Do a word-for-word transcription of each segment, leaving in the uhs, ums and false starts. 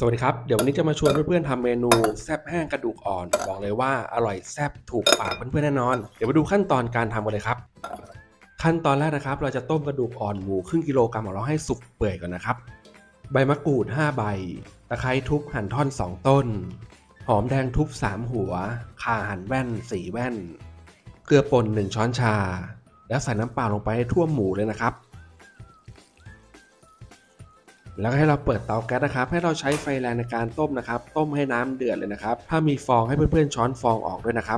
สวัสดีครับเดี๋ยววันนี้จะมาชวนเพื่อนๆทำเมนูแซ่บแห้งกระดูกอ่อนบอกเลยว่าอร่อยแซ่บถูกปากเพื่อนๆแน่นอนเดี๋ยวมาดูขั้นตอนการทำกันเลยครับขั้นตอนแรกนะครับเราจะต้มกระดูกอ่อนหมูครึ่งกิโลกรัมของเราให้สุกเปื่อยก่อนนะครับใบมะกรูดห้าใบตะไคร้ทุบหั่นท่อนสองต้นหอมแดงทุบสามหัวข่าหั่นแว่นสี่แว่นเกลือป่นหนึ่งช้อนชาแล้วใส่น้ำเปล่าลงไปให้ท่วมหมูเลยนะครับแล้วก็ให้เราเปิดเตาแก๊สนะครับให้เราใช้ไฟแรงในการต้มนะครับต้มให้น้ำเดือดเลยนะครับถ้ามีฟองให้เพื่อนๆช้อนฟองออกด้วยนะครับ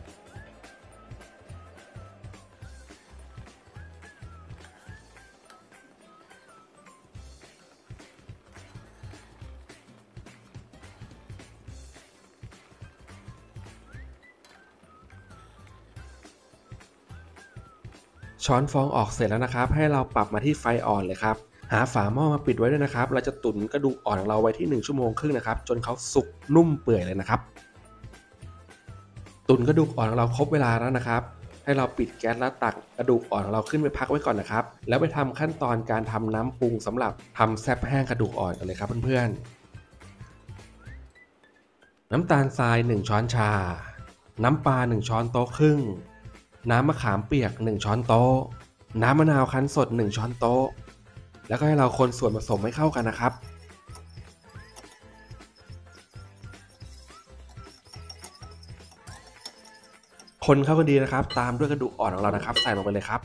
ช้อนฟองออกเสร็จแล้วนะครับให้เราปรับมาที่ไฟอ่อนเลยครับหาฝาหม้อมาปิดไว้ด้วยนะครับเราจะตุ๋นกระดูกอ่อนของเราไว้ที่หนึ่งชั่วโมงครึ่งนะครับจนเขาสุกนุ่มเปื่อยเลยนะครับตุ๋นกระดูกอ่อนของเราครบเวลาแล้วนะครับให้เราปิดแก๊สแล้วตักกระดูกอ่อนของเราขึ้นไปพักไว้ก่อนนะครับแล้วไปทำขั้นตอนการทำน้ำปรุงสำหรับทำแซ่บแห้งกระดูกอ่อนกันเลยครับเพื่อนๆน้ำตาลทรายหนึ่งช้อนชาน้ำปลาหนึ่งช้อนโต๊ะครึ่งน้ำมะขามเปียกหนึ่งช้อนโต๊ะน้ำมะนาวคั้นสดหนึ่งช้อนโต๊ะแล้วก็ให้เราคนส่วนผสมให้เข้ากันนะครับคนเข้ากันดีนะครับตามด้วยกระดูกอ่อนของเรานะครับใส่ลงไปเลยครับ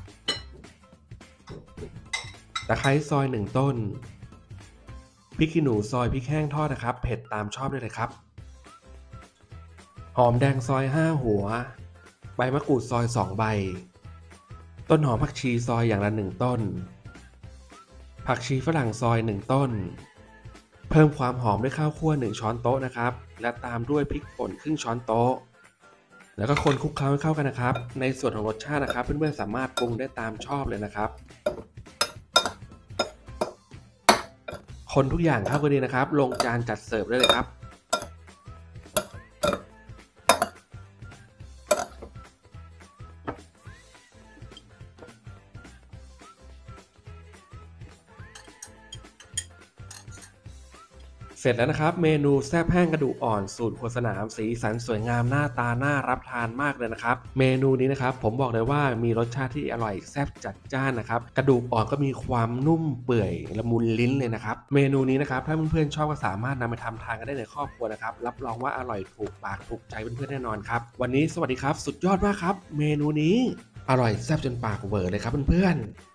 ตะไคร้ซอยหนึ่งต้นพริกขี้หนูซอยพริกแห้งทอดนะครับเผ็ดตามชอบได้เลยครับหอมแดงซอยห้าหัวใบมะกรูดซอยสองใบต้นหอมผักชีซอยอย่างละหนึ่งต้นผักชีฝรั่งซอยหนึ่งต้นเพิ่มความหอมด้วยข้าวคั่วหนึ่งช้อนโต๊ะนะครับและตามด้วยพริกป่นครึ่งช้อนโต๊ะแล้วก็คนคลุกเคล้าให้เข้ากันนะครับในส่วนของรสชาตินะครับเพื่อนๆสามารถปรุงได้ตามชอบเลยนะครับคนทุกอย่างเข้ากันดีนะครับลงจานจัดเสิร์ฟได้เลยครับเสร็จแล้วนะครับเมนูแซ่บแห้งกระดูกอ่อนสูตรครัวสนามสีสันสวยงามหน้าตาน่ารับทานมากเลยนะครับเมนูนี้นะครับผมบอกเลยว่ามีรสชาติที่อร่อยแซ่บจัดจ้านนะครับกระดูกอ่อนก็มีความนุ่มเปื่อยละมุนลิ้นเลยนะครับเมนูนี้นะครับถ้าเพื่อนๆชอบก็สามารถนำไปทำทานกันได้ในครอบครัวนะครับรับรองว่าอร่อยถูกปากถูกใจเพื่อนๆแน่นอนครับวันนี้สวัสดีครับสุดยอดมากครับเมนูนี้อร่อยแซ่บจนปากเวอร์เลยครับเพื่อนๆ